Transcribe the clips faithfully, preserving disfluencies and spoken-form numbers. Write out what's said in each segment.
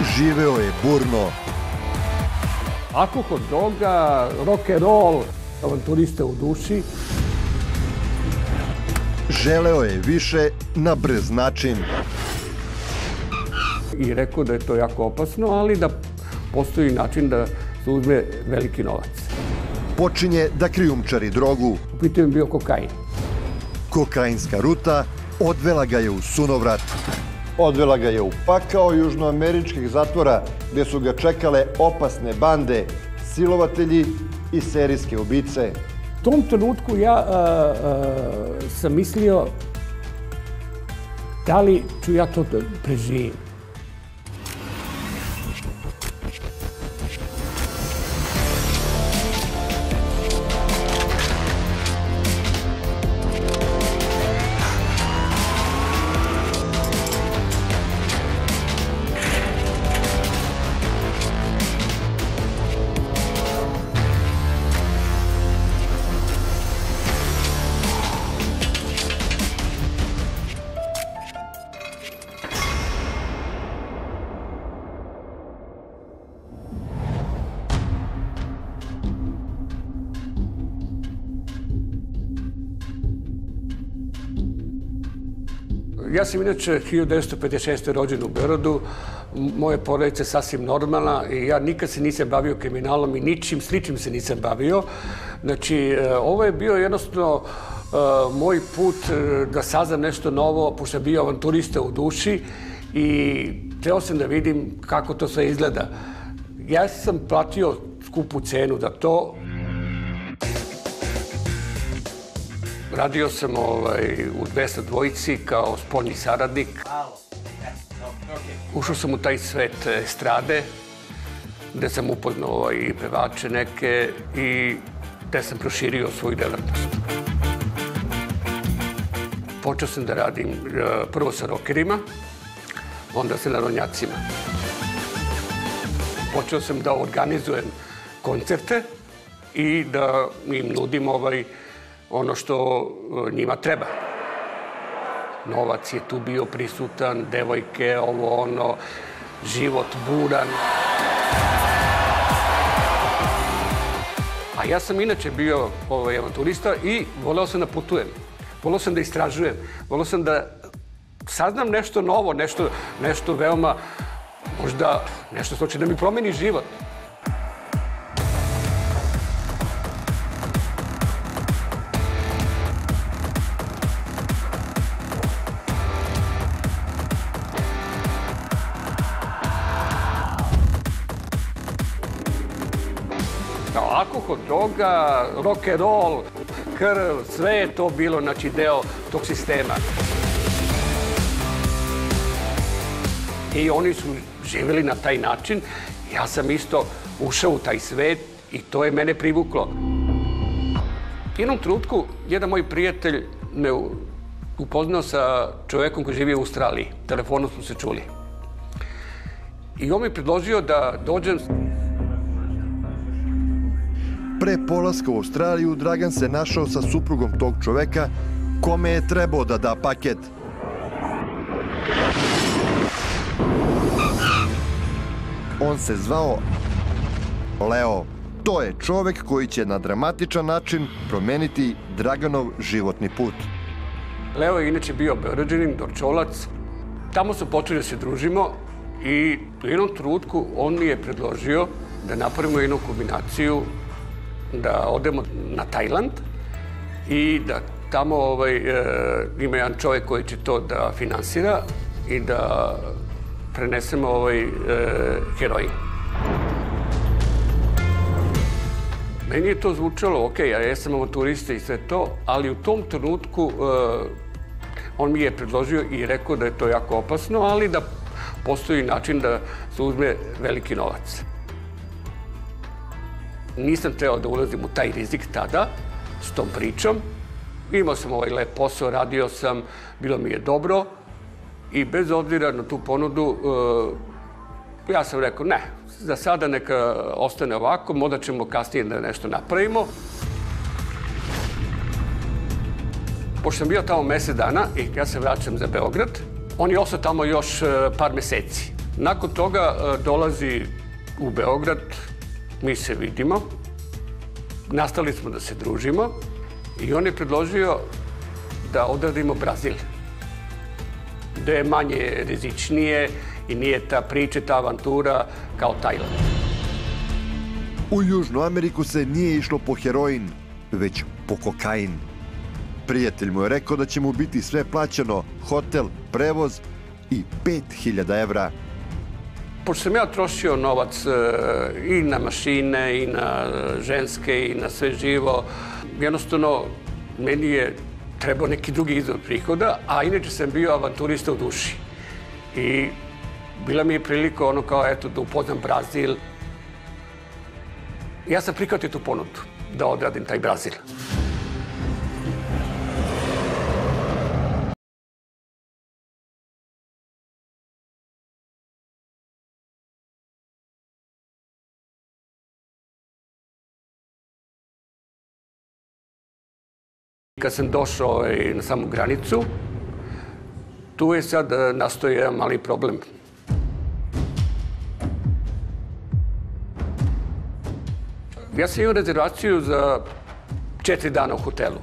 živeo je burno. Alkohol, droga, rock'n'roll, avanturista u duši. Želeo je više na brz način. I rekao da je to jako opasno, ali da postoji način da se uzme veliki novac. Počinje da krijumčari drogu. U pitanju je bio kokain. Kokainska ruta odvela ga je u sunovrat. Odvela ga je u pakao južnoameričkih zatvora gdje su ga čekale opasne bande, silovatelji i serijske ubice. U tom trenutku ja a, a, sam mislio da li ću ja to preživim. Ja sam inače hiljadu devetsto pedeset šeste. rođen u Beogradu. Moja porodica je sasvim normalna i ja nikad se nisam bavio kriminalom i ničim sličnim se nisam bavio. Znači, ovo je bio jednostavno moj put da saznam nešto novo, pošto sam bio avanturista u duši i hteo sam da vidim kako to sve izgleda. Ja sam platio skupu cenu za to. Radio sam u dvesta dvojici kao spoljni saradnik. Ušao sam u taj svet estrade, gde sam upoznao i pevače neke i gde sam proširio svoju delatnost. Počeo sam da radim prvo sa rockerima, onda sa narodnjacima. Počeo sam da organizujem koncerte i da im nudim ovaj ono što njima treba. Novac je tu bio prisutan, devojke, ovo ono, život buran. A ja sam inače bio avanturista i voleo sam da putujem. Voleo sam da istražujem. Voleo sam da saznam nešto novo, nešto, nešto veoma, možda nešto što će da mi promeni život. Alkohol, droga, rock'n'roll, krv, sve je to bilo, znači, deo tog sistema. I oni su živjeli na taj način. Ja sam isto ušao u taj svet i to je mene privuklo. U jednom trenutku, jedan moj prijatelj me upoznao sa čovekom koji živi u Australiji. Telefonom smo se čuli. I on mi predložio da dođem. Pre polaska u Australiju, Dragan se našao sa suprugom tog čoveka kome je trebao da da paket. On se zvao Leo. To je čovek koji će na dramatičan način promeniti Draganov životni put. Leo je inače bio Beograđanin, Dorčolac. Tamo smo počeli da se družimo i u jednom trenutku on mi je predložio da napravimo jednu kombinaciju, da odemo na Tajland i da tamo ovaj, e, ima jedan čovjek koji će to da finansira i da prenesemo ovaj e, heroin. Meni je to zvučalo, ok, ja sam avanturista i sve to, ali u tom trenutku e, on mi je predložio i rekao da je to jako opasno, ali da postoji način da se uzme veliki novac. Nisam trebao da ulazim u taj rizik tada, s tom pričom. Imao sam ovaj lep posao, radio sam, bilo mi je dobro i bez obzira na tu ponudu, ja sam rekao ne, za sada neka ostane ovako, možda ćemo kasnije da nešto napravimo. Pošto sam bio tamo mesec dana i ja se vraćam za Beograd, on je ostao tamo još par meseci. Nakon toga dolazi u Beograd, mi se vidimo, nastali smo da se družimo i on je predložio da odradimo Brazil, da je manje rizičnije i nije ta priča, ta avantura kao Tajland. U Južnu Ameriku se nije išlo po heroin, već po kokain. Prijatelj mu je rekao da će mu biti sve plaćeno, hotel, prevoz i pet hiljada evra. Pošto sam ja trošio novac i na mašine, i na ženske, i na sve živo, jednostavno meni je trebao neki drugi izvor prihoda, a inače sam bio avanturista u duši. I bila mi je prilika ono kao, eto, da upoznam Brazil. Ja sam prihvatio tu ponudu da odradim taj Brazil. Kad sam došao na samu granicu, tu je sad nastao jedan mali problem. Ja sam imao rezervaciju za četiri dana u hotelu.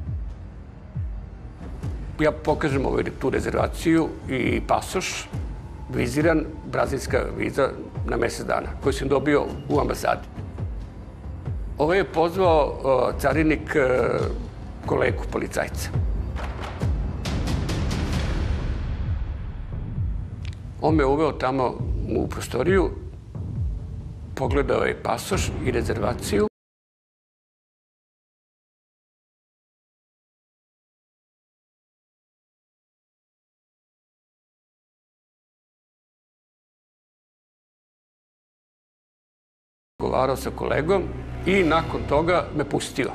Ja pokažem tu rezervaciju i pasoš, viziran, brazilska viza na mesec dana, koju sam dobio u ambasadi. Ovo je pozvao carinik kolegu policajca. On me uveo tamo u prostoriju, pogledao je pasoš i rezervaciju. Govarao sa kolegom i nakon toga me pustio.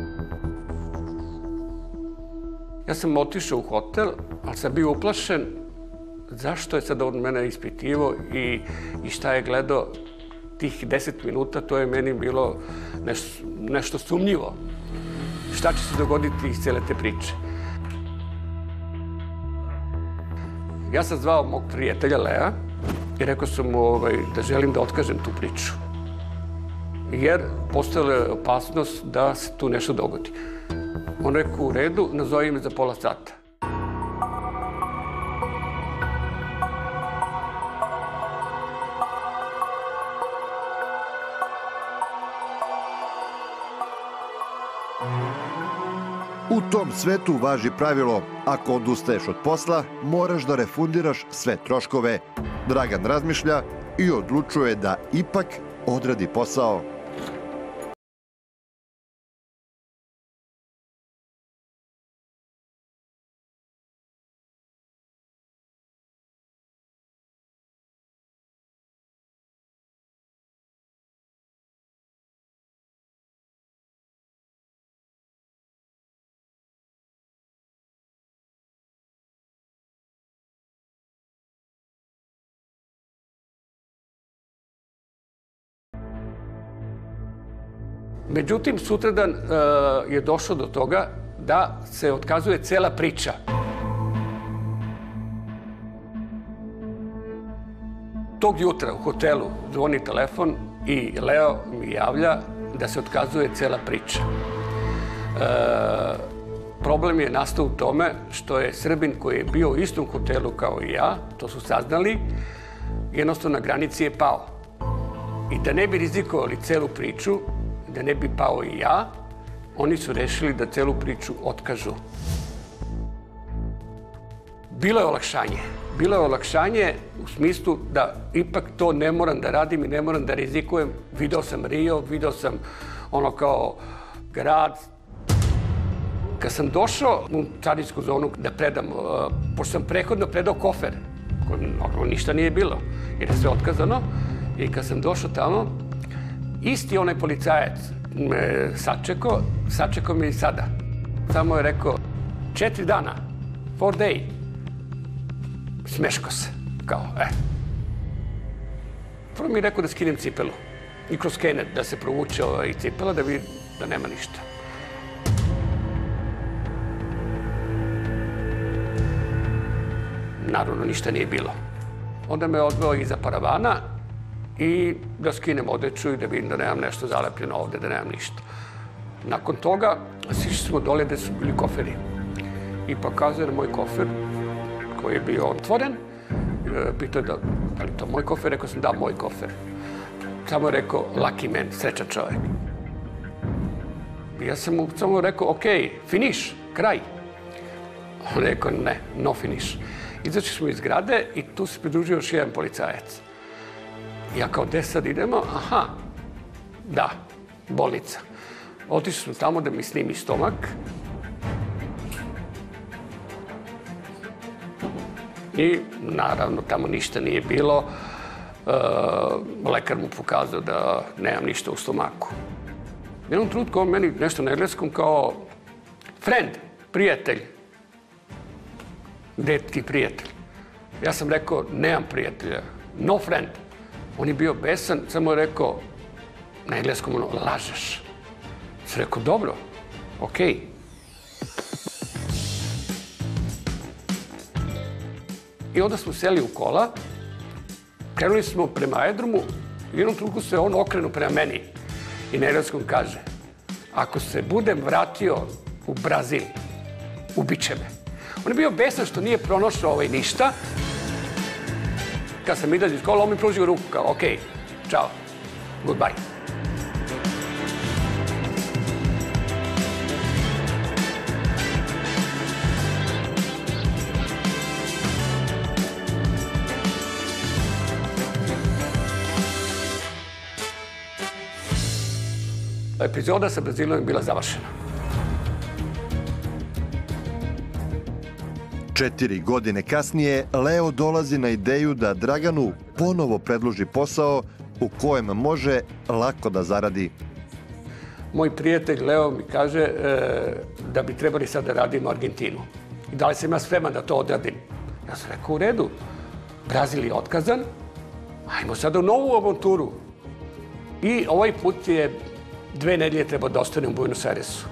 Ja sam otišao u hotel, ali sam bio uplašen zašto je sad on mene ispitivao i šta je gledao tih deset minuta. To je meni bilo nešto sumnjivo. Šta će se dogoditi iz cele te priče? Ja sam zvao mog prijatelja Lea i rekao sam mu da želim da otkažem tu priču. Jer postojala je opasnost da se tu nešto dogodi. On rekao, u redu, nazovi me za pola sata. U tom svetu važi pravilo, ako odustaješ od posla, moraš da refundiraš sve troškove. Dragan razmišlja i odlučuje da ipak odradi posao. Međutim, sutradan je došlo do toga da se otkazuje cela priča. Tog jutra u hotelu zvoni telefon i Leo mi javlja da se otkazuje cela priča. Problem je nastao u tome što je Srbin koji je bio u istom hotelu kao i ja, to su saznali, jednostavno na granici je pao. I da ne bi rizikovali celu priču, da ne bi pao i ja, oni su rešili da celu priču otkažu. Bilo je olakšanje. Bilo je olakšanje u smislu da ipak to ne moram da radim i ne moram da rizikujem. Video sam Rio, video sam ono kao grad. Kad sam došao u carinsku zonu da predam, pošto sam prehodno predao kofer, koji ništa nije bilo, jer je sve otkazano, i kad sam došao tamo, isti onaj policajac me sačekao, sačekao me i sada. Samo je rekao, četiri dana, four day. Smeško se, kao, e. Prvo mi je rekao da skinem cipelu i kroz skener da se provuče i cipela da vidi da nema ništa. Naravno, ništa nije bilo. Onda me odveo iza paravana i da skinem odeću i da vidim da nemam nešto zalepljeno ovde, da nemam ništa. Nakon toga sišli smo dole gde su bili koferi. I pokazuje na moj kofer, koji je bio otvoren. Pitao je da li to moj kofer, rekao sam da, moj kofer. Samo je rekao, lucky man, srećan čovek. Ja sam mu samo rekao, ok, finiš, kraj. On rekao, ne, no finiš. Izašli smo iz zgrade i tu se pridružio još jedan policajac. Ja kao, gde sad idemo? Aha, da, bolnica. Otišli smo tamo da mi snimi stomak. I naravno tamo ništa nije bilo. Lekar mu pokazao da nemam ništa u stomaku. U jednom trenutku on meni nešto na engleskom kao friend, prijatelj. Gde ti prijatelj? Ja sam rekao, nemam prijatelja, no friend. On je bio besan, samo je rekao na engleskom ono, lažeš. Sam rekao, dobro, okej. I onda smo seli u kola, krenuli smo prema aerodromu i u jednom trenutku se on okrenu prema meni i na engleskom kaže, ako se budem vratio u Brazil, ubiće me. On je bio besan što nije pronašao ovaj ništa. Kad sam izađe iz kola, on mi pružio ruku kao, ok, čao, goodbye. Epizoda sa Brazilom je bila završena. Četiri godine kasnije, Leo dolazi na ideju da Draganu ponovo predloži posao u kojem može lako da zaradi. Moj prijatelj Leo mi kaže da bi trebali sad da radimo Argentinu. I da li sam ja spreman da to odradim? Ja sam rekao, u redu. Brazil je otkazan, ajmo sada u novu avanturu. I ovaj put je dve nedelje treba da ostane u Buenos Airesu.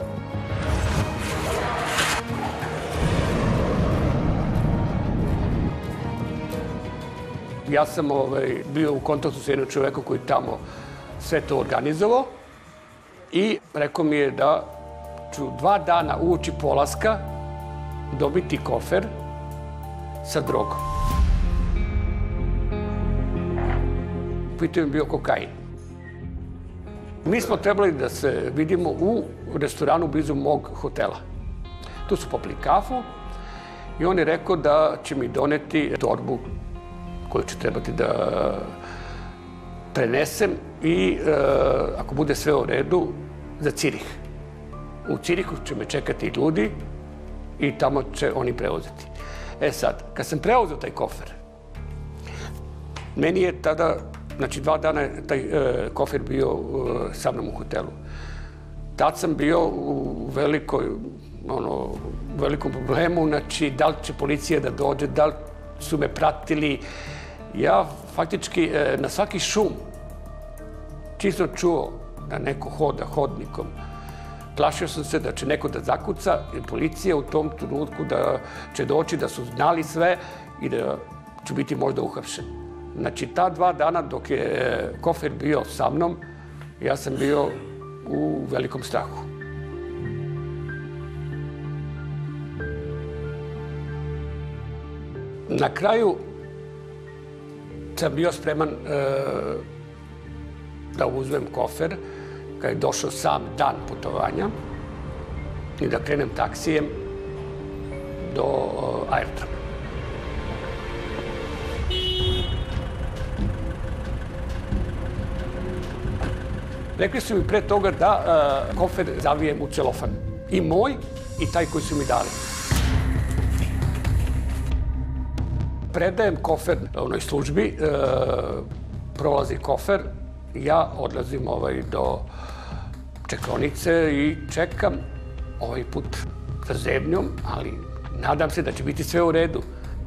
Ja sam bio u kontaktu sa jednom čovekom koji je tamo sve to organizovao i rekao mi je da ću dva dana uoči polaska dobiti kofer sa drogom. Pitao mi je bio kokain. Mi smo trebali da se vidimo u restoranu blizu mog hotela. Tu su popili kafu i on je rekao da će mi doneti torbu koju ću trebati da prenesem i ako bude sve u redu, za Cirih. U Cirihu će me čekati ljudi i tamo će oni preuzeti. E sad, kad sam preuzeo taj kofer, meni je tada, znači dva dana je taj kofer bio sa mnom u hotelu. Tad sam bio u velikoj, ono, velikom problemu, znači da li će policija da dođe, da li su me pratili. Ja faktički na svaki šum čisto čuo da neko hoda hodnikom. Plašio sam se da će neko da zakuca i policija u tom trenutku da će doći, da su znali sve i da ću biti možda uhapšen. Znači, ta dva dana dok je kofer bio sa mnom, ja sam bio u velikom strahu. Na kraju sam bio spreman da uzmem kofer, kad je došao sam dan putovanja i da krenem taksijem do aerodroma. Rekli su mi pre toga da kofer zavijem u celofan. I moj, i taj koji su mi dali. Predajem kofer onoj službi, prolazi kofer, ja odlazim do čekaonice i čekam ovaj put sa zebnjom, ali nadam se da će biti sve u redu.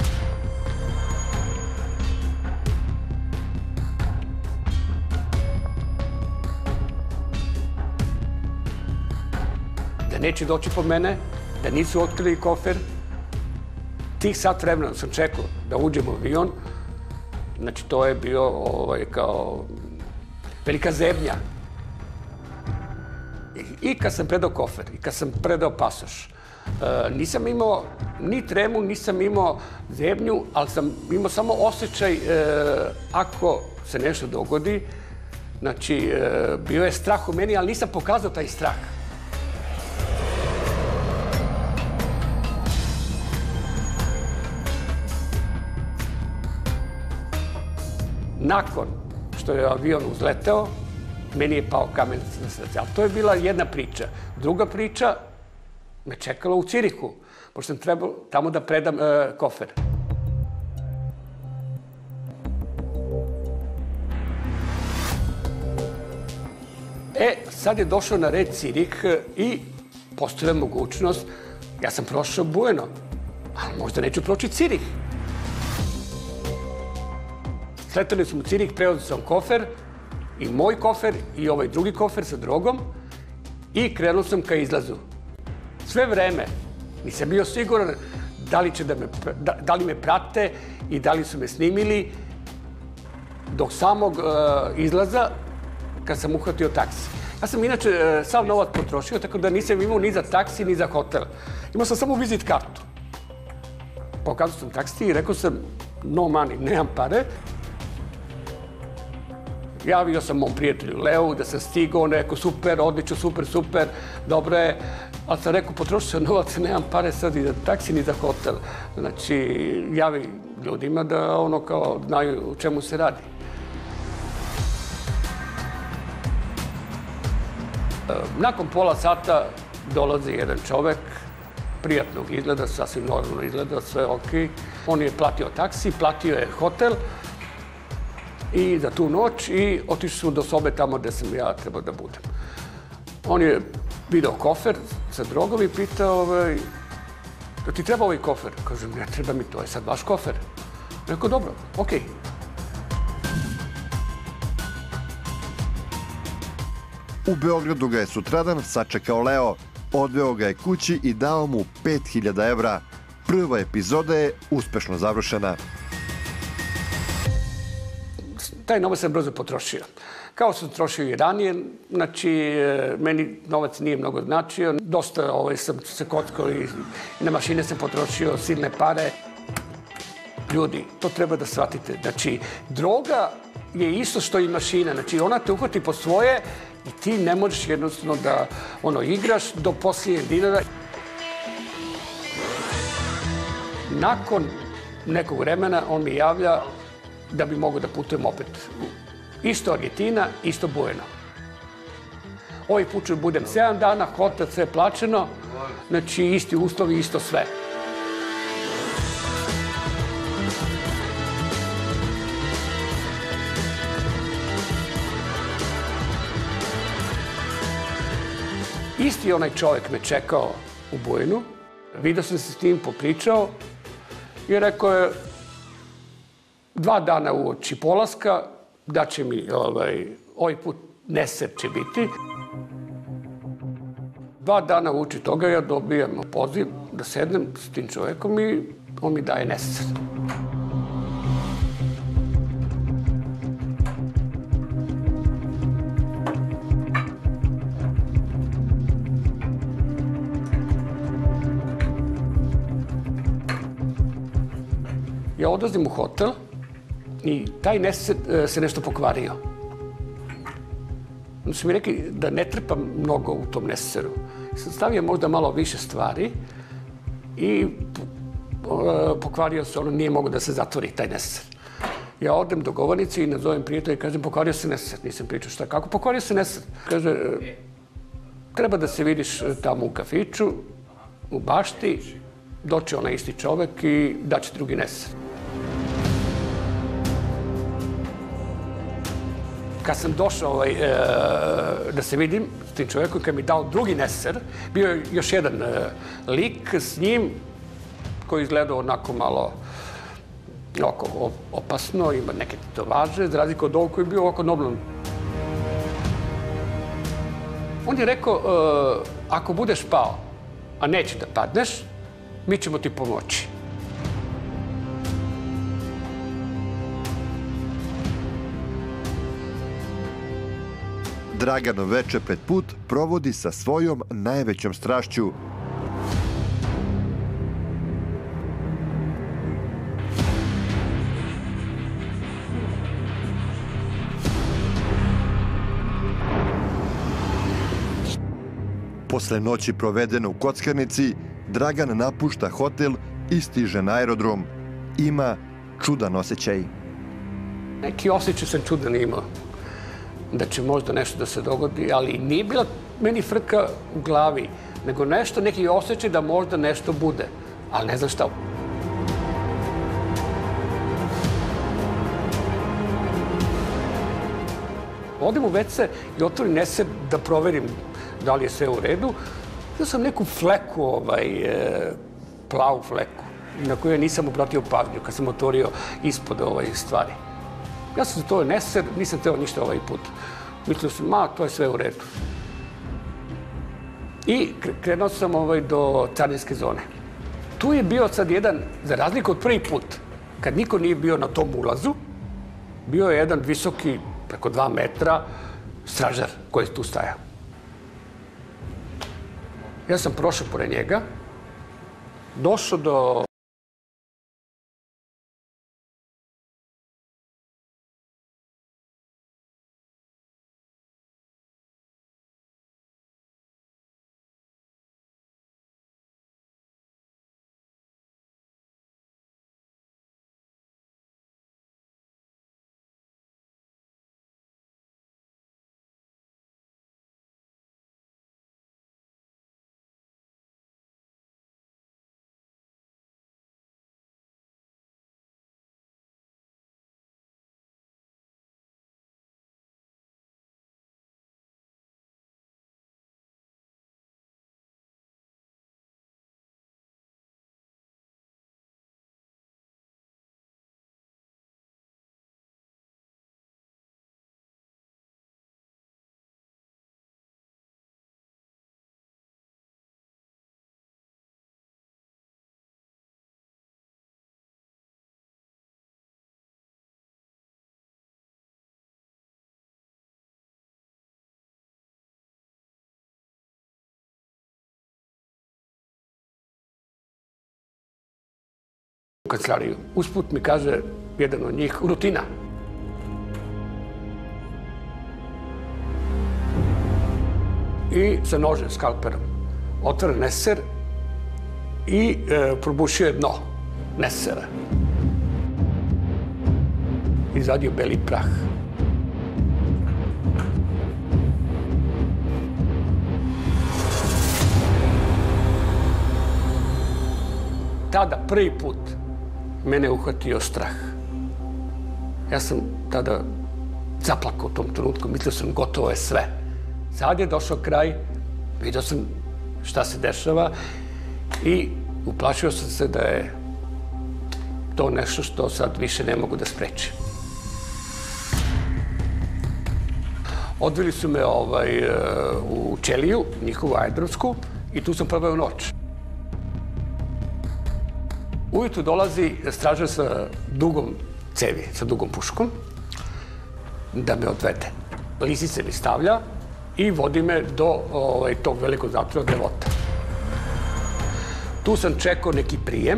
Da neće doći po mene, da nisu otkrili kofer. Tih sat vremena sam čekao da uđem u avion Znači, to je bio ovaj, kao velika zebnja. I kad sam predao kofer, i kad sam predao pasoš, nisam imao ni tremu, nisam imao zebnju, ali sam imao samo osjećaj ako se nešto dogodi. Znači, bio je strah u meni, ali nisam pokazao taj strah. Nakon što je avion uzleteo, meni je pao kamen na srce. Ali to je bila jedna priča. Druga priča me čekala u Cirihu, pošto sam trebao tamo da predam e, kofer. E, sad je došao na red Cirih i postoje mogućnost, ja sam prošao Bujeno, ali možda neću proći Cirih. Sletali smo u Cirih, preuzeo sam kofer, i moj kofer, i ovaj drugi kofer sa drogom, i krenuo sam ka izlazu. Sve vreme nisam bio siguran da li, će da, me, da, da li me prate i da li su me snimili do samog uh, izlaza kad sam uhvatio taksi. Ja sam inače uh, sav novac potrošio, tako da nisam imao ni za taksi, ni za hotel. Imao sam samo vizit kartu. Pokazao sam taksi i rekao sam no money, nemam pare. Javio sam mom prijatelju Leu da sam stigao, on je rekao super, odlično, super, super, dobro je. Ali sam rekao, potrošio sam novac, nemam pare sad ni za taksi, ni za hotel. Znači, javi ljudima da ono kao znaju o čemu se radi. Nakon pola sata dolazi jedan čovek, prijatnog izgleda, sasvim normalno izgleda, sve okej. On je platio taksi, platio je hotel i za tu noć i otišli smo do sobe tamo gde sam ja trebao da budem. On je video kofer sa drogom i pitao, ovaj, da ti treba ovaj kofer? Kažem, ne treba mi, to je sad vaš kofer. Rekao, dobro, okej. U Beogradu ga je sutradan sačekao Leo, odveo ga je kući i dao mu pet hiljada evra. Prva epizoda je uspešno završena. Taj novac sam brzo potrošio. Kao sam trošio i ranije, znači, meni novac nije mnogo značio. Dosta ovaj, sam se kockao i na mašine sam potrošio silne pare. Ljudi, to treba da shvatite. Znači, droga je isto što i mašina. Znači, ona te uhvati po svoje i ti ne možeš jednostavno da ono, igraš do posljednjeg dinara. Nakon nekog vremena on mi javlja da bi mogao da putujem opet. Isto Argentina, isto Bujeno. Ovaj put ću budem sedam dana, hotel, sve plaćeno, znači isti uslovi, isto sve. Isti onaj čovjek me čekao u Bujenu, vidio sam se s tim, popričao i rekao je dva dana uoči polaska, da će mi ovaj, ovaj put neser će biti. Dva dana uoči toga ja dobijam poziv da sednem s tim čovjekom i on mi daje neser. Ja odlazim u hotel i taj neser se nešto pokvario. Onda su mi rekli da ne trpam mnogo u tom neseru. Sam stavio možda malo više stvari i pokvario se, ono nije mogo da se zatvori taj neser. Ja odem do govornice i nazovem prijatelja i kažem pokvario se neser. Nisam pričao šta, kako pokvario se neser? Kaže, treba da se vidiš tamo u kafiću, u bašti, doći onaj isti čovek i daće drugi neser. Kad sam došao ovaj, e, da se vidim s tim čovjekom, kad mi dao drugi neser, bio je još jedan e, lik s njim koji izgledao onako malo oko, opasno, ima neke tetovaže, za razliku od ovog koji je bio ovako normalan. On je rekao, e, ako budeš pao, a neće da padneš, mi ćemo ti pomoći. Draganov veče pred put provodi sa svojom najvećom strašću. Posle noći provedene u kockarnici, Dragan napušta hotel i stiže na aerodrom. Ima čudan osjećaj. Neki osjećaj sam čudan imao, da će možda nešto da se dogodi, ali nije bila meni frka u glavi, nego nešto, neki osjećaj da možda nešto bude, ali ne znam šta. Odem u ve ce i otvorim neser da proverim da li je sve u redu. Vidio sam neku fleku, plavu fleku, na koju nisam obratio pažnju kad sam otvorio ispod stvari. Ja sam zatvorio neser, nisam teo ništa ovaj put. Mislio sam, ma, to je sve u redu. I krenuo sam do carinske zone. Tu je bio sad jedan, za razliku od prvi put, kad niko nije bio na tom ulazu, bio je jedan visoki, preko dva metra, stražar koji je tu stajao. Ja sam prošao pored njega, došao do... u kancelariju. Usput mi kaže jedan od njih, rutina. I sa nožem, skalperom, otvara neser i probušio dno nesera. Izvadio beli prah. Tada prvi put mene uhvatio strah. Ja sam tada zaplakao u tom trenutku, mislio sam gotovo je sve. Sad je došao kraj, vidio sam šta se dešava i uplašio sam se da je to nešto što sad više ne mogu da sprečim. Odveli su me u ćeliju, njihovu aerodromsku, i tu sam proveo noć. Ujutru dolazi stražar sa dugom cevi, sa dugom puškom, da me odvede. Lisice mi stavlja i vodi me do tog velikog zatvora Devota. Tu sam čekao neki prijem.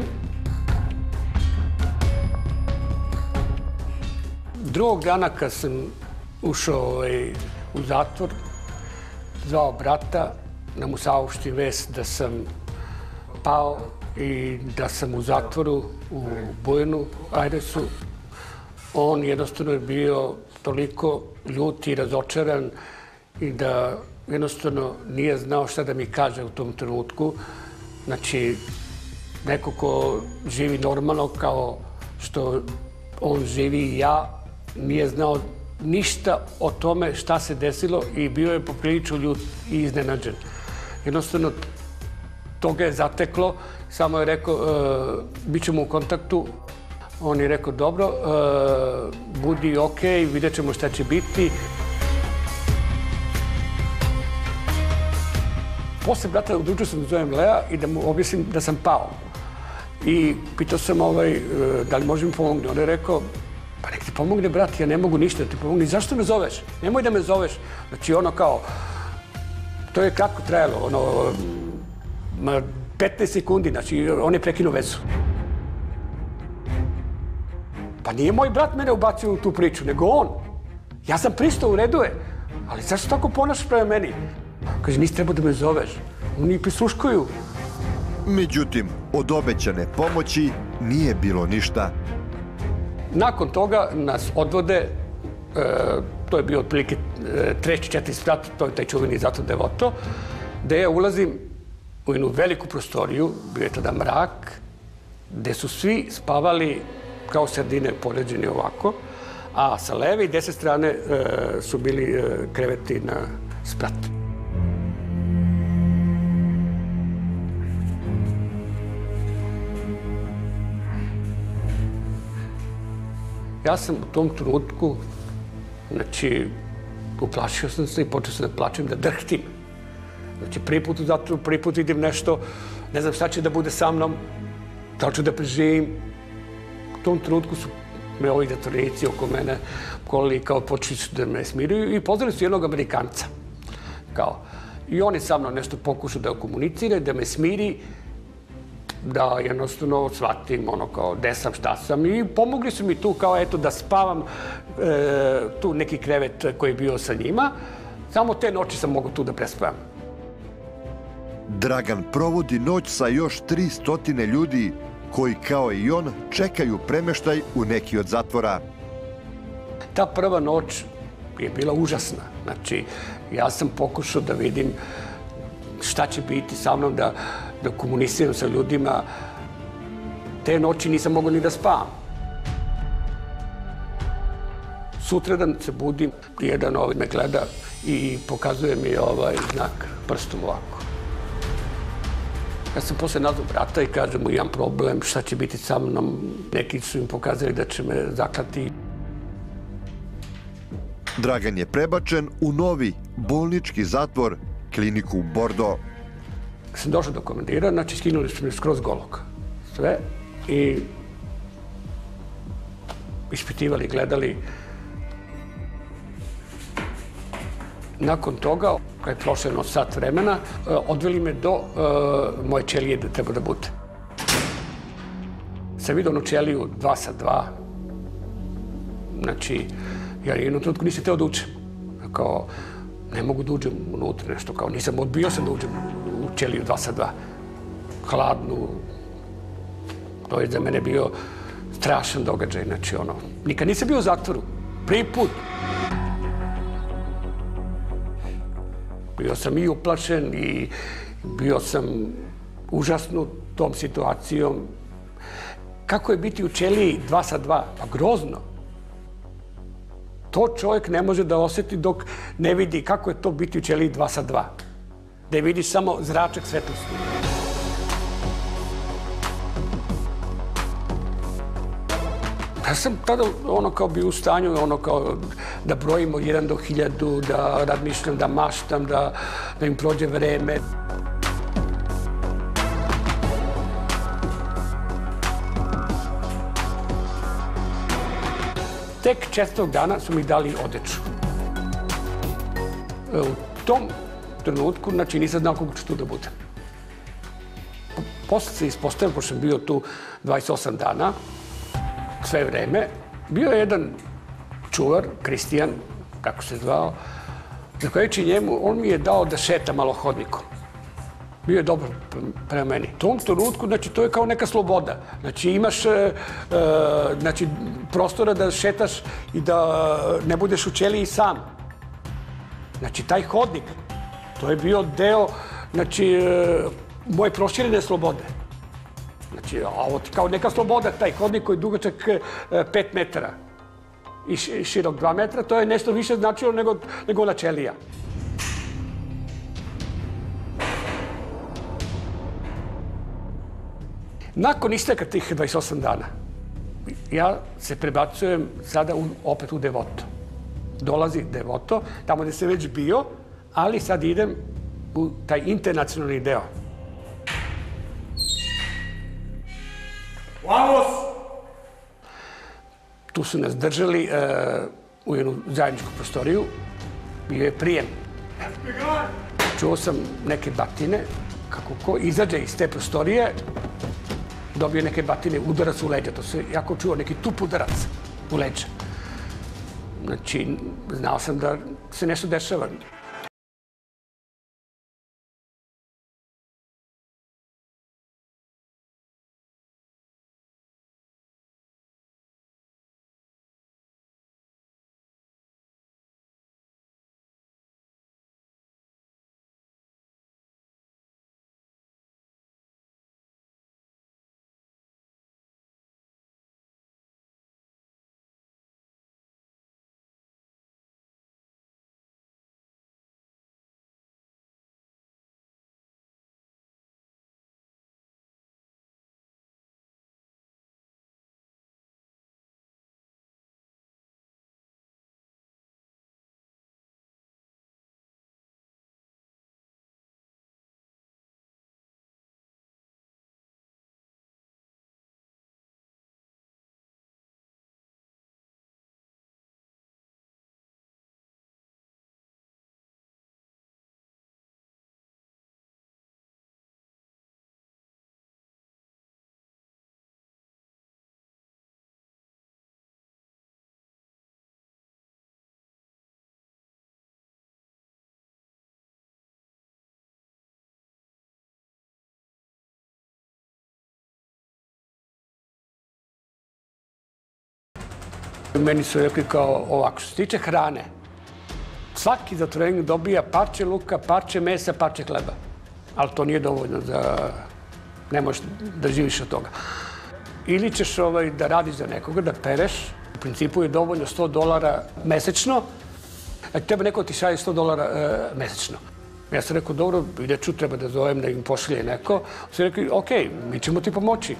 Drugog dana kad sam ušao u zatvor, zvao brata da mu saopštim vest da sam pao i da sam u zatvoru u Bujanu Airesu. On jednostavno je bio toliko ljut i razočaran i da jednostavno nije znao šta da mi kaže u tom trenutku. Znači, neko ko živi normalno kao što on živi i ja, nije znao ništa o tome šta se desilo i bio je poprilično ljut i iznenađen. Jednostavno, to ga je zateklo, samo je rekao, bit ćemo u kontaktu. On je rekao, dobro, budi okej, vidjet ćemo šta će biti. Posle brata odlučio sam da zovem Lea i da mu objasnim da sam pao. I pitao sam da li može mi pomoći. On je rekao, pa nek ti pomogne, brat, ja ne mogu ništa da ti pomogne. Zašto me zoveš? Nemoj da me zoveš. Znači, ono kao, to je kratko trajalo, ono, petnaest sekundi, znači, on je prekinuo vezu. Pa nije moj brat mene ubacio u tu priču, nego on. Ja sam pristao, u redu je. Ali zašto tako ponašaš prema meni? Kaže, nisi trebao da me zoveš. Oni prisluškuju. Međutim, od obećane pomoći nije bilo ništa. Nakon toga nas odvode, to je bio otprilike treći, četiri sprat, to je taj čuveni zatvor Devoto, gde ja ulazim u jednu veliku prostoriju, bio je tada mrak, gde su svi spavali kao sardine poređeni ovako, a sa leve i desne strane su bili kreveti na sprat. Ja sam u tom trenutku, znači, uplašio sam se i počeo sam da plačem, da drhtim. Znači, prvi put u zatvoru, prvi put vidim nešto, ne znam šta će da bude sa mnom, da li ću da preživim. U tom trenutku su me ovi zatvorenici oko mene kolili kao počeli su da me smiruju i pozvali su jednog Amerikanca. Kao. I on je sa mnom nešto pokušao da komunicira, da me smiri, da jednostavno shvatim ono kao gde sam, šta sam i pomogli su mi tu kao eto da spavam tu neki krevet koji je bio sa njima. Samo te noći sam mogao tu da prespavam. Dragan provodi noć sa još tri stotine ljudi koji kao i on čekaju premeštaj u neki od zatvora. Ta prva noć je bila užasna. Znači, ja sam pokušao da vidim šta će biti sa mnom, da da komuniciram sa ljudima. Te noći nisam mogao ni da spavam. Sutradan se budim, jedan ovaj me gleda i pokazuje mi ovaj znak prstom ovako. Ja sam posle nazvao brata i kažem mu imam problem, šta će biti sa mnom. Neki su im pokazali da će me zaklati. Dragan je prebačen u novi bolnički zatvor, kliniku Bordo. Sam došao do komandira, znači skinuli su me skroz golog. Sve. I ispitivali, gledali. Nakon toga, kada je prošlo jedno sat vremena, odveli me do moje ćelije da treba da bude. Sam vidio onu ćeliju dva sa dva. Znači, ja jednom trenutku nisam teo da učem. Kao, ne mogu da uđem unutra, nešto kao, nisam odbio sam da uđem u ćeliju dva sa dva. Hladnu. To je za mene bio strašan događaj, znači ono, nikad nisam bio u zatvoru. Prvi put. Bio sam i uplašen i bio sam užasnut tom situacijom. Kako je biti u ćeliji dva sa dva? Pa grozno. To čovjek ne može da osjeti dok ne vidi kako je to biti u ćeliji dva sa dva. Da vidiš samo zračak svetlosti. Ja sam tada ono kao bio u stanju, ono kao da brojimo jedan do hiljadu, da razmišljam, da maštam, da, da im prođe vreme. Tek četvrtog dana su mi dali odeću. U tom trenutku, znači nisam znao kako ću tu da budem. Posle se ispostavio, pošto sam bio tu dvadeset osam dana, sve vreme, bio je jedan čuvar, Kristijan, kako se zvao, zahvaljujući njemu, on mi je dao da šeta malo hodnikom. Bio je dobar prema meni. U tom trenutku, znači, to je kao neka sloboda. Znači, imaš e, znači, prostora da šetaš i da ne budeš u ćeliji sam. Znači, taj hodnik, to je bio deo, znači, e, moje proširene slobode. Znači, ovo ti kao neka sloboda, taj hodnik koji je dugačak e, pet metara i širok dva metra, to je nešto više značilo nego, nego ona ćelija. Nakon isteka tih dvadeset osam dana, ja se prebacujem sada u, opet u Devoto. Dolazi Devoto, tamo gde sam već bio, ali sad idem u taj internacionalni deo. Vamos! Tu su nas držali u jednu zajedničku prostoriju. Bio je prijem. Čuo sam neke batine, kako ko izađe iz te prostorije, dobio neke batine, udarac u leđa. To se jako čuo, neki tup udarac u leđa. Znači, znao sam da se nešto dešava. Meni su rekli kao ovako, što se tiče hrane, svaki zatvorenik dobija parče luka, parče mesa, parče hleba. Ali to nije dovoljno da ne možeš da živiš od toga. Ili ćeš da radiš za nekoga, da pereš. U principu je dovoljno sto dolara mesečno. Treba neko ti šalje sto dolara mesečno. Ja sam rekao, dobro, ideću, treba da zovem da im pošalje neko. Su rekli, ok, mi ćemo ti pomoći.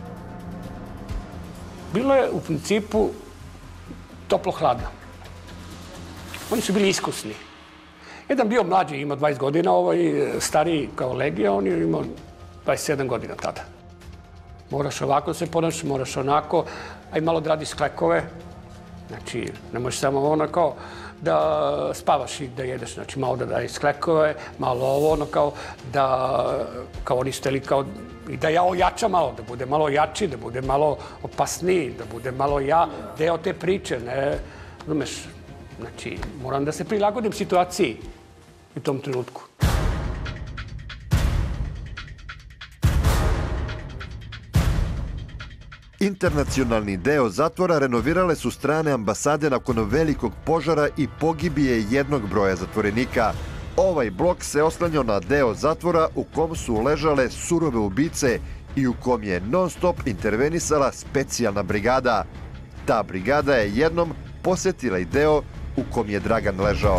Bilo je u principu toplo-hladno. Oni su bili iskusni. Jedan bio mlađi, imao dvadeset godina, ovaj stariji kao Legija, on je imao dvadeset sedam godina tada. Moraš ovako da se ponašaš, moraš onako, a i malo da radiš sklekove. Znači, ne možeš samo ono kao da spavaš i da jedeš. Znači, malo da daješ sklekove, malo ovo ono kao da, kao oni steli kao i da ja ojačam malo, da bude malo jači, da bude malo opasniji, da bude malo ja deo te priče, ne, razumeš, znači, moram da se prilagodim situaciji u tom trenutku. Internacionalni deo zatvora renovirale su strane ambasade nakon velikog požara i pogibije jednog broja zatvorenika. Ovaj blok se oslanjao na deo zatvora u kom su ležale surove ubice i u kom je non-stop intervenisala specijalna brigada. Ta brigada je jednom posetila i deo u kom je Dragan ležao.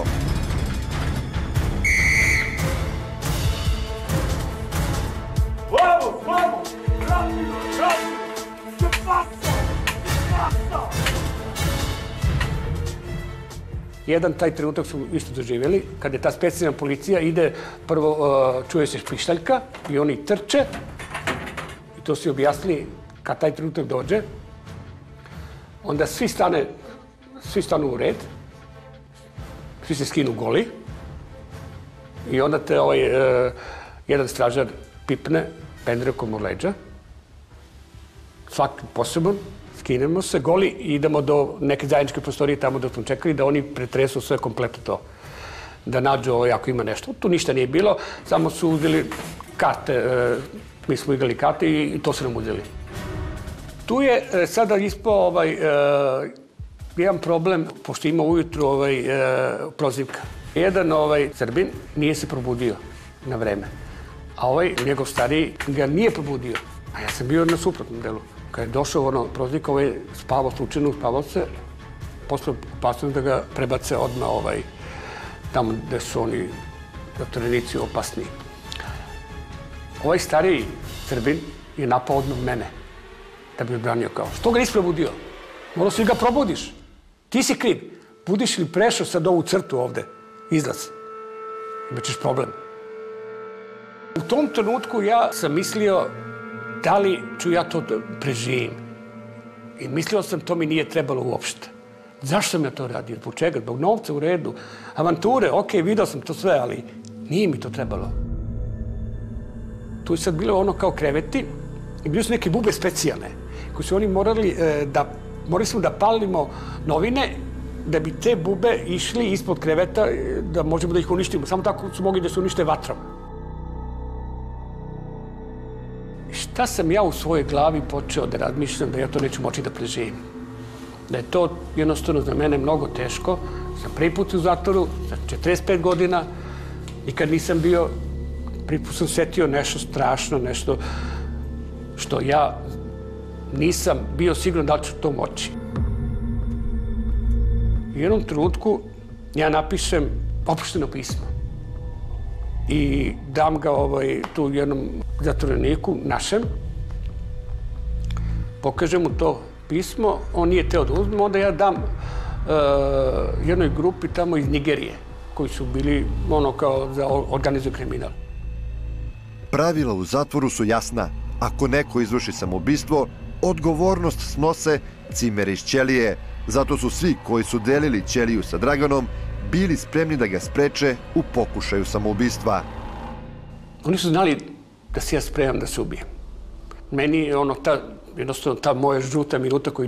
Vamos, vamos! Rápido, rápido! ¿Qué pasa? ¿Qué pasa? Jedan taj trenutak su isto doživjeli, kada je ta specijalna policija ide, prvo čuje se pištaljka i oni trče i to su objasnili kad taj trenutak dođe. Onda svi stane, svi stanu u red, svi se skinu goli i onda te ovaj jedan stražar pipne pendrekom u leđa, svaki poseban, skinemo se goli i idemo do neke zajedničke prostorije tamo da smo čekali da oni pretresu sve kompletno to. Da nađu ovo ako ima nešto. Tu ništa nije bilo, samo su uzeli karte, mi smo igrali karte i to su nam uzeli. Tu je sada ispao ovaj, jedan problem, pošto ima ujutru ovaj, prozivka. Jedan ovaj, Srbin nije se probudio na vreme, a ovaj njegov stariji ga nije probudio, a ja sam bio na suprotnom delu. Kad je došao ono, prozivka, ovaj spavao slučajno, spavao se, posle opasno da ga prebace odmah ovaj, tamo gde su oni zatvorenici opasniji. Ovaj stariji Srbin je napao odmah mene, da bi odbranio kao. Što ga nisi probudio? Morao si ga probudiš. Ti si kriv. Budiš li prešao sad ovu crtu ovde, izlaz, imaćeš problem. U tom trenutku ja sam mislio da li ću ja to preživim. I mislio sam to mi nije trebalo uopšte. Zašto sam ja to radio? Zbog čega? Zbog novca u redu. Avanture, ok, video sam to sve, ali nije mi to trebalo. Tu je sad bilo ono kao kreveti i bili su neke bube specijalne koje su oni morali da, morali smo da palimo novine da bi te bube išli ispod kreveta da možemo da ih uništimo. Samo tako su mogli da se unište vatrom. Šta sam ja u svojoj glavi počeo da razmišljam da ja to neću moći da preživim? Da je to jednostavno za mene mnogo teško. Sam prvi put u zatvoru, za četrdeset pet godina, nikad nisam bio, prvi put sam setio nešto strašno, nešto što ja nisam bio siguran da li ću to moći. U jednom trenutku ja napišem opušteno pismo i dam ga ovaj, tu jednom zatvoreniku našem, pokažem mu to pismo, on nije teo da uzme, onda ja dam uh, jednoj grupi tamo iz Nigerije, koji su bili ono kao za organizuju kriminal. Pravila u zatvoru su jasna. Ako neko izvrši samoubistvo, odgovornost snose cimere iz ćelije. Zato su svi koji su delili ćeliju sa Draganom bili spremni da ga spreče u pokušaju samoubistva. Oni su znali da se ja spremam da se ubijem. Meni je ono, ta, jednostavno ta moja žuta minuta koju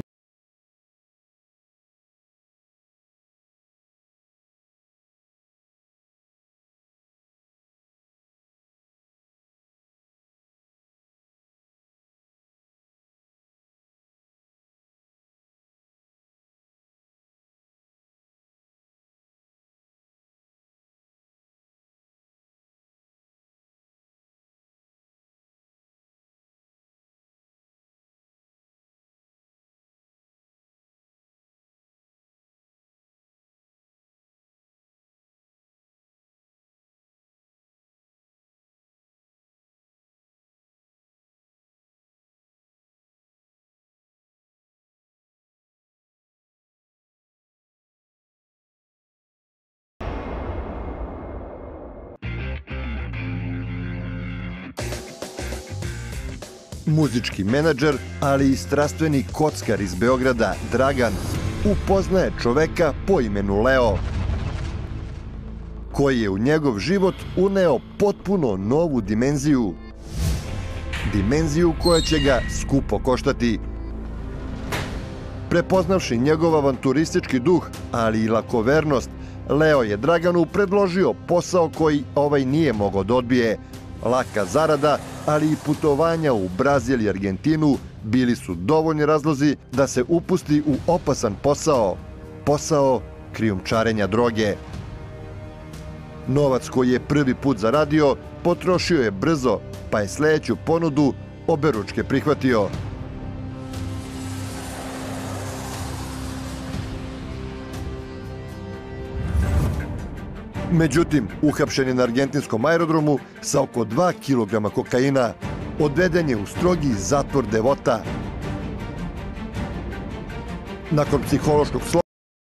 Muzički menadžer, ali i strastveni kockar iz Beograda, Dragan, upoznaje čoveka po imenu Leo, koji je u njegov život uneo potpuno novu dimenziju. Dimenziju koja će ga skupo koštati. Prepoznavši njegov avanturistički duh, ali i lakovernost, Leo je Draganu predložio posao koji ovaj nije mogao da odbije. Laka zarada, ali i putovanja u Brazil i Argentinu bili su dovoljni razlozi da se upusti u opasan posao. Posao krijumčarenja droge. Novac koji je prvi put zaradio potrošio je brzo, pa je sledeću ponudu oberučke prihvatio. Međutim, uhapšen je na argentinskom aerodromu sa oko dva kilograma kokaina. Odveden je u strogi zatvor Devota. Nakon psihološkog sloma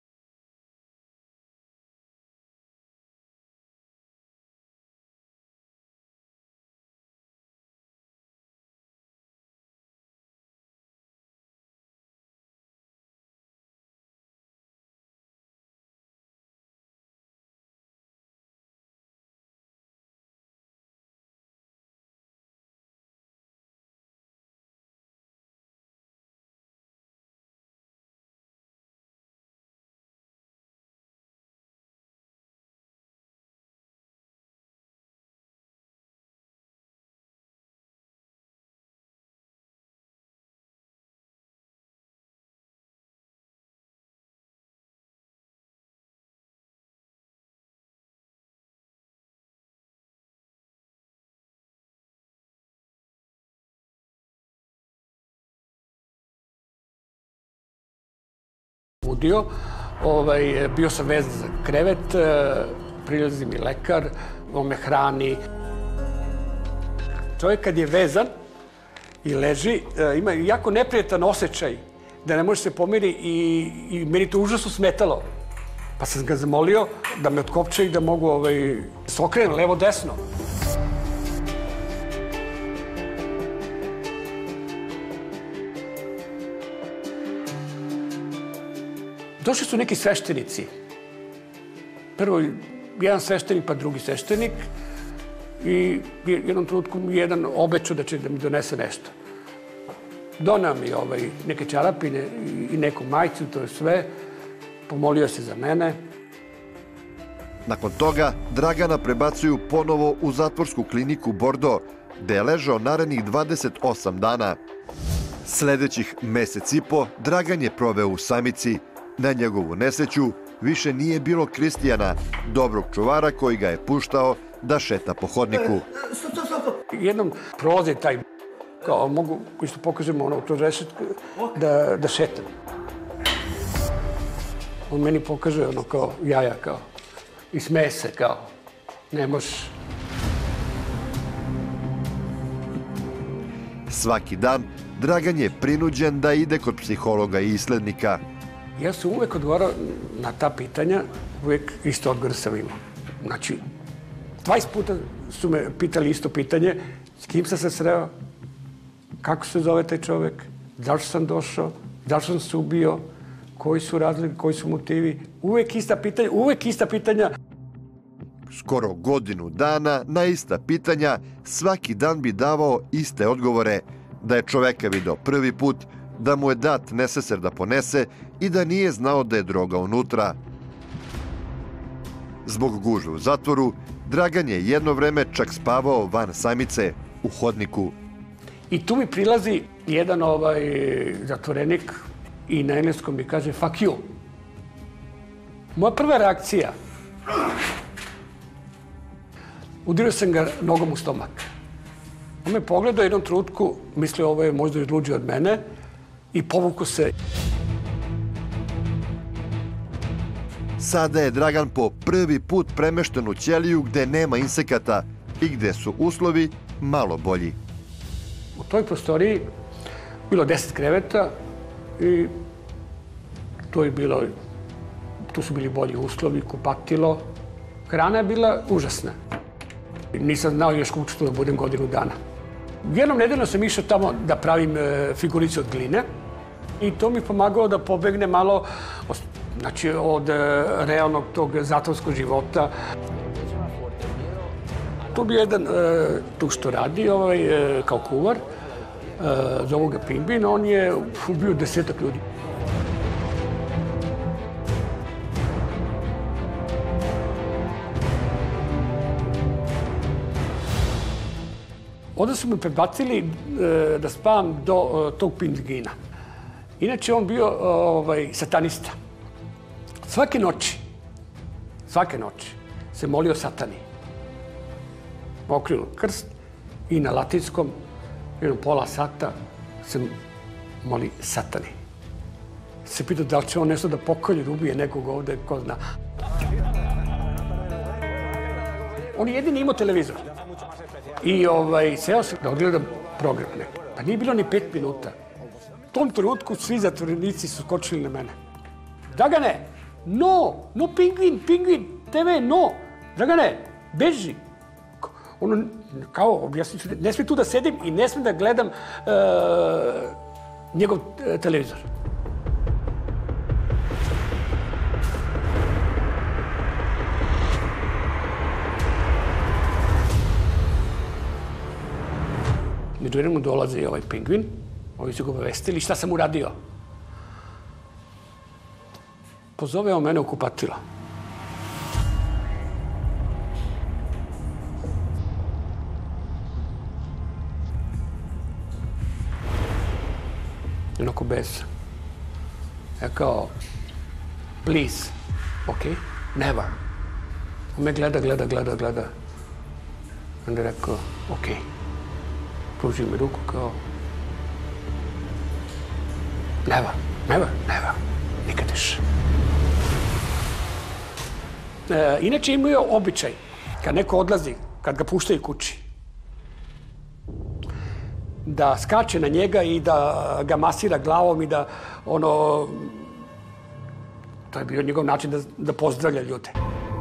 budio, ovaj, bio sam vezan za krevet, prilazi mi lekar, on me hrani. Čovjek kad je vezan i leži, ima jako neprijatan osjećaj da ne može se pomiri i, i meni to užasno smetalo. Pa sam ga zamolio da me otkopče i da mogu ovaj, se okrenem levo-desno. Došli su neki sveštenici. Prvo jedan sveštenik, pa drugi sveštenik. I u jednom trenutku mi jedan obećao da će da mi donese nešto. Donao mi ovaj, neke čarapine i neku majicu, to je sve. Pomolio se za mene. Nakon toga Dragana prebacuju ponovo u zatvorsku kliniku Bordo, gde je ležao narednih dvadeset osam dana. Sledećih mesec i po Dragan je proveo u samici. Na njegovu nesreću više nije bilo Kristijana, dobrog čuvara koji ga je puštao da šeta po hodniku. Jednom prolazi taj, kao mogu, isto pokažemo ono, kroz rešetku, da, da šetam. On meni pokaže ono kao jaja, kao, i smeje se, kao, ne možeš. Svaki dan Dragan je prinuđen da ide kod psihologa i islednika. Ja sam uvek odgovarao na ta pitanja, uvek isto odgovor sam imao. Znači, dvadeset puta su me pitali isto pitanje, s kim sam se sreo, kako se zove taj čovek, zašto sam došao, zašto sam se ubio, koji su razlozi, koji su motivi. Uvek ista pitanja, uvek ista pitanja. Skoro godinu dana na ista pitanja, svaki dan bi davao iste odgovore. Da je čoveka video prvi put, da mu je dat neseser da ponese i da nije znao da je droga unutra. Zbog gužve u zatvoru, Dragan je jedno vreme čak spavao van samice, u hodniku. I tu mi prilazi jedan ovaj zatvorenik i na engleskom mi kaže fuck you. Moja prva reakcija, udario sam ga nogom u stomak. On me pogledao jednom trenutku, mislio ovo je možda izluđio od mene i povukao se. Sada je Dragan po prvi put premešten u ćeliju gde nema insekata i gde su uslovi malo bolji. U toj prostoriji bilo deset kreveta i to je bilo, tu su bili bolji uslovi, kupatilo. Hrana je bila užasna. Nisam znao još kako ću tu da budem godinu dana. Jednom nedeljno sam išao tamo da pravim figurice od gline i to mi pomagalo da pobegne malo znači, od realnog tog zatvorskog života. Tu bi jedan tu što radi ovaj, kao kuvar, zovu ga Pimbin, on je ubio desetak ljudi. Onda su me prebacili da spavam do tog Pingvina. Inače, on bio ovaj, satanista. Svake noći, svake noći se molio satani. Okrilo krst i na latinskom, jednom pola sata, se moli satani. Se pitao da li će on nešto da pokolje, da ubije nekog ovde, ko zna. On je jedini imao televizor. I ovaj, seo sam da odgledam program neki. Pa nije bilo ni pet minuta. U tom trenutku svi zatvorenici su skočili na mene. Dragane, no, no Pingvin, Pingvin, te ve, no. Dragane, beži. Ono, kao, objasniću, ne smijem tu da sedim i ne smijem da gledam uh, njegov uh, televizor. Među vremenu dolazi ovaj Pingvin, ovi su ga obavestili šta sam uradio. Pozove on mene u kupatilo. Jednako bez. Ja kao, please, ok, never. On me gleda, gleda, gleda, gleda. Onda je rekao, ok. Pružio mi ruku kao, never, never, never, nikad više. E, inače imaju običaj, kad neko odlazi, kad ga puštaju kući, da skače na njega i da ga masira glavom i da ono, to je bio njegov način da, da pozdravlja ljude.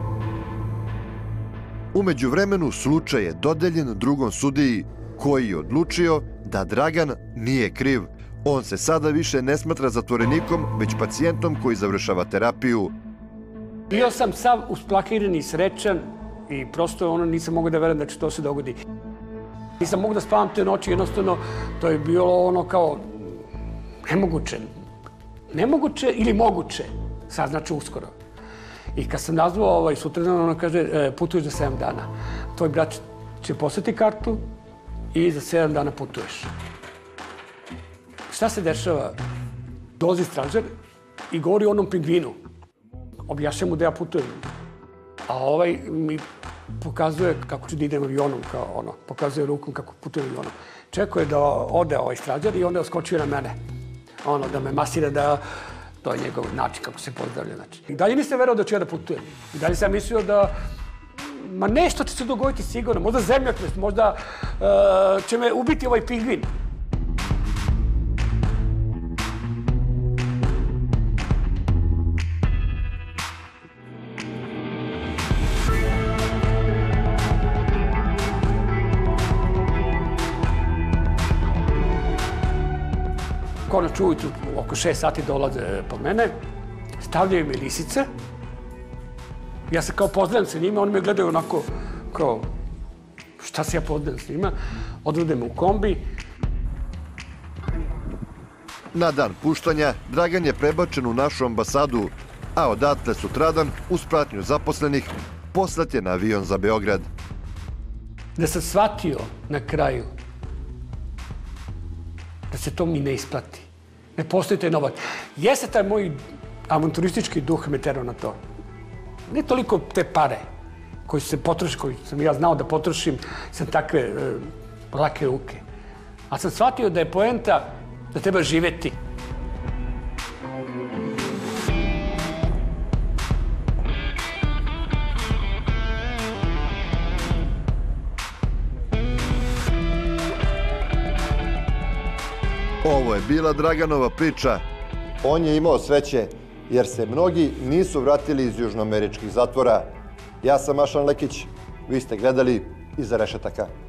Umeđu vremenu slučaj je dodeljen drugom sudiji koji je odlučio da Dragan nije kriv. On se sada više ne smatra zatvorenikom, već pacijentom koji završava terapiju. Bio sam sav usplakiran i srećan i prosto ono nisam mogao da verujem da će to se dogodi. Nisam mogao da spavam te noći, jednostavno to je bilo ono kao nemoguće. Nemoguće ili moguće, saznaću uskoro. I kad sam nazvao ovaj, sutradan, ona kaže e, putuješ za sedam dana. Tvoj brat će poslati kartu i za sedam dana putuješ. Šta se dešava? Dolazi stražar i govori o onom pingvinu. Objašnjam mu da ja putujem. A ovaj mi pokazuje kako ću da idem avionom, kao ono, pokazuje rukom kako putujem avionom. Čekao je da ode ovaj stražar i onda je oskočio na mene. Ono, da me masira, da to je njegov način kako se pozdravlja. Znači. I dalje nisam verao da ću ja da putujem. I dalje sam mislio da ma nešto će se dogoditi sigurno. Možda zemljotres, možda uh, će me ubiti ovaj pingvin. Konačno ujutru, oko šest sati dolaze po mene, stavljaju mi lisice. Ja se kao pozdravim sa njima, oni me gledaju onako kao šta se ja pozdravim s njima. Odvedem u kombi. Na dan puštanja Dragan je prebačen u našu ambasadu, a odatle sutradan, uz pratnju zaposlenih, poslat je na avion za Beograd. Da sam shvatio na kraju da se to mi ne isplati. Ne postoji taj novac. Jeste taj moj avanturistički duh me terao na to. Ne toliko te pare koji se potroši, koji sam ja znao da potrošim, sam takve e, lake ruke. A sam shvatio da je poenta da treba živeti. Ovo je bila Draganova priča. On je imao sreće jer se mnogi nisu vratili iz južnoameričkih zatvora. Ja sam Mašan Lekić, vi ste gledali Iza rešetaka.